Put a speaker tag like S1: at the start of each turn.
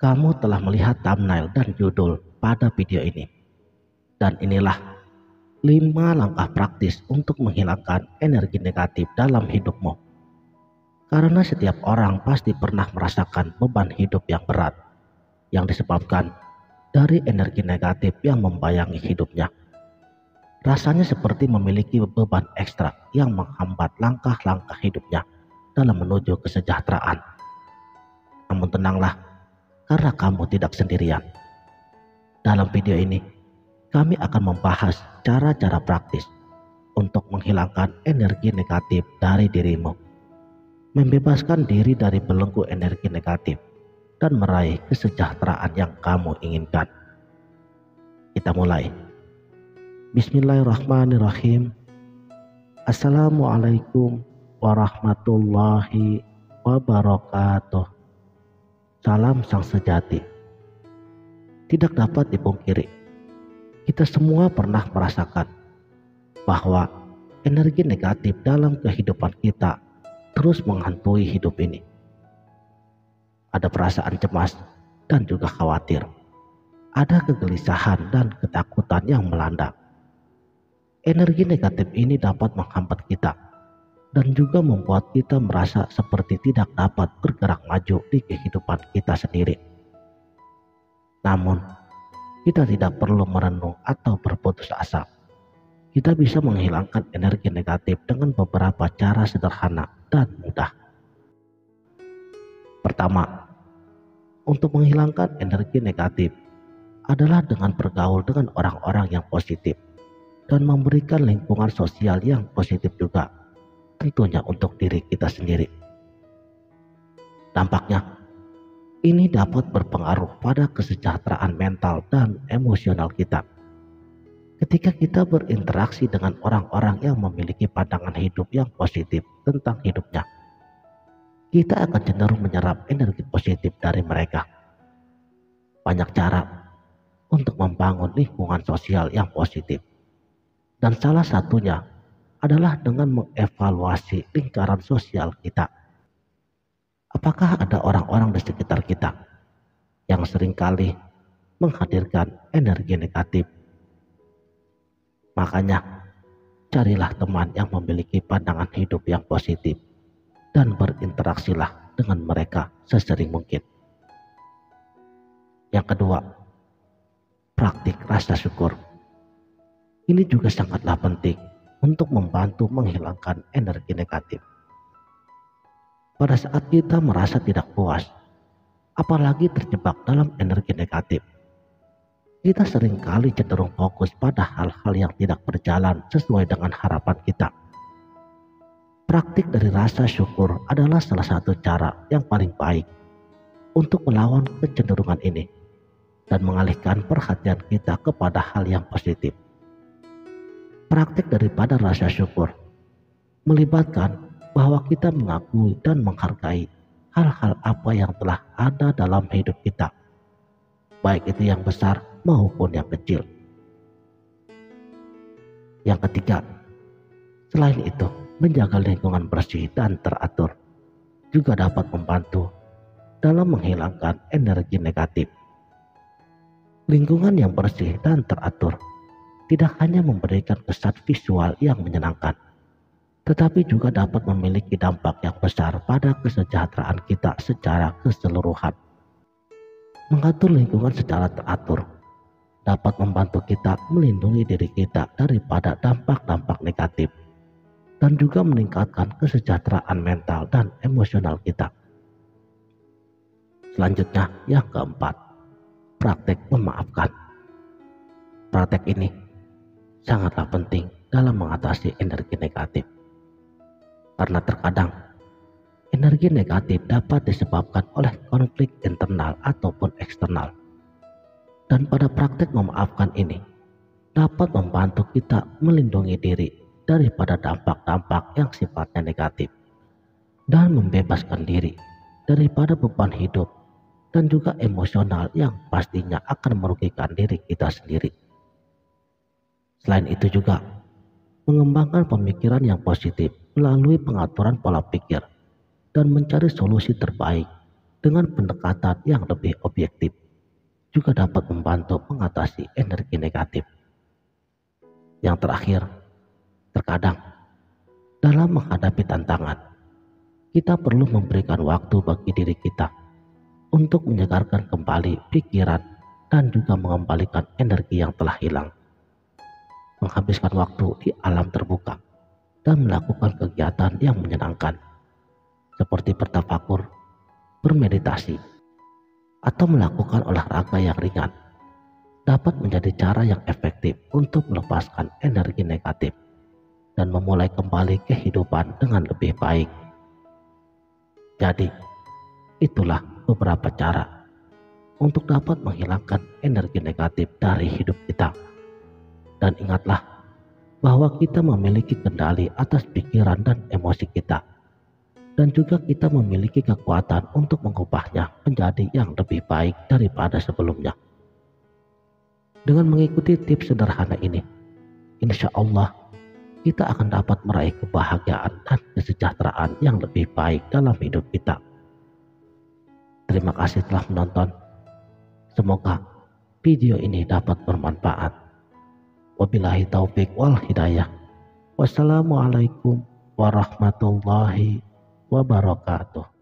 S1: Kamu telah melihat thumbnail dan judul pada video ini. Dan inilah 5 langkah praktis untuk menghilangkan energi negatif dalam hidupmu. Karena setiap orang pasti pernah merasakan beban hidup yang berat yang disebabkan dari energi negatif yang membayangi hidupnya. Rasanya seperti memiliki beban ekstra yang menghambat langkah-langkah hidupnya dalam menuju kesejahteraan. Namun tenanglah, karena kamu tidak sendirian. Dalam video ini, kami akan membahas cara-cara praktis untuk menghilangkan energi negatif dari dirimu, membebaskan diri dari belenggu energi negatif, dan meraih kesejahteraan yang kamu inginkan. Kita mulai. Bismillahirrahmanirrahim. Assalamualaikum warahmatullahi wabarakatuh. Salam sang sejati. Tidak dapat dipungkiri, kita semua pernah merasakan bahwa energi negatif dalam kehidupan kita terus menghantui hidup ini. Ada perasaan cemas dan juga khawatir. Ada kegelisahan dan ketakutan yang melanda. Energi negatif ini dapat menghambat kita dan juga membuat kita merasa seperti tidak dapat bergerak maju di kehidupan kita sendiri. Namun, kita tidak perlu merenung atau berputus asa. Kita bisa menghilangkan energi negatif dengan beberapa cara sederhana dan mudah. Pertama, untuk menghilangkan energi negatif adalah dengan bergaul dengan orang-orang yang positif dan memberikan lingkungan sosial yang positif juga, tentunya untuk diri kita sendiri. Dampaknya, ini dapat berpengaruh pada kesejahteraan mental dan emosional kita. Ketika kita berinteraksi dengan orang-orang yang memiliki pandangan hidup yang positif tentang hidupnya, kita akan cenderung menyerap energi positif dari mereka. Banyak cara untuk membangun lingkungan sosial yang positif, dan salah satunya adalah dengan mengevaluasi lingkaran sosial kita. Apakah ada orang-orang di sekitar kita yang seringkali menghadirkan energi negatif? Makanya, carilah teman yang memiliki pandangan hidup yang positif dan berinteraksilah dengan mereka sesering mungkin. Yang kedua, praktik rasa syukur. Ini juga sangatlah penting untuk membantu menghilangkan energi negatif. Pada saat kita merasa tidak puas, apalagi terjebak dalam energi negatif, kita seringkali cenderung fokus pada hal-hal yang tidak berjalan sesuai dengan harapan kita. Praktik dari rasa syukur adalah salah satu cara yang paling baik untuk melawan kecenderungan ini dan mengalihkan perhatian kita kepada hal yang positif. Praktik daripada rasa syukur melibatkan bahwa kita mengakui dan menghargai hal-hal apa yang telah ada dalam hidup kita, baik itu yang besar maupun yang kecil. Yang ketiga, selain itu, menjaga lingkungan bersih dan teratur juga dapat membantu dalam menghilangkan energi negatif. Lingkungan yang bersih dan teratur tidak hanya memberikan kesan visual yang menyenangkan, tetapi juga dapat memiliki dampak yang besar pada kesejahteraan kita secara keseluruhan. Mengatur lingkungan secara teratur dapat membantu kita melindungi diri kita daripada dampak-dampak negatif dan juga meningkatkan kesejahteraan mental dan emosional kita. Selanjutnya, yang keempat, praktek memaafkan. Praktek ini sangatlah penting dalam mengatasi energi negatif. Karena terkadang energi negatif dapat disebabkan oleh konflik internal ataupun eksternal. Dan pada praktek memaafkan ini dapat membantu kita melindungi diri daripada dampak-dampak yang sifatnya negatif dan membebaskan diri daripada beban hidup dan juga emosional yang pastinya akan merugikan diri kita sendiri. Selain itu juga, mengembangkan pemikiran yang positif melalui pengaturan pola pikir dan mencari solusi terbaik dengan pendekatan yang lebih objektif juga dapat membantu mengatasi energi negatif. Yang terakhir, terkadang dalam menghadapi tantangan, kita perlu memberikan waktu bagi diri kita untuk menyegarkan kembali pikiran dan juga mengembalikan energi yang telah hilang. Menghabiskan waktu di alam terbuka dan melakukan kegiatan yang menyenangkan seperti bertafakur, bermeditasi, atau melakukan olahraga yang ringan dapat menjadi cara yang efektif untuk melepaskan energi negatif dan memulai kembali kehidupan dengan lebih baik. Jadi, itulah beberapa cara untuk dapat menghilangkan energi negatif dari hidup kita. Dan ingatlah bahwa kita memiliki kendali atas pikiran dan emosi kita. Dan juga kita memiliki kekuatan untuk mengubahnya menjadi yang lebih baik daripada sebelumnya. Dengan mengikuti tips sederhana ini, insya Allah kita akan dapat meraih kebahagiaan dan kesejahteraan yang lebih baik dalam hidup kita. Terima kasih telah menonton. Semoga video ini dapat bermanfaat. Wabillahi taufik wal hidayah. Wassalamualaikum warahmatullahi wabarakatuh.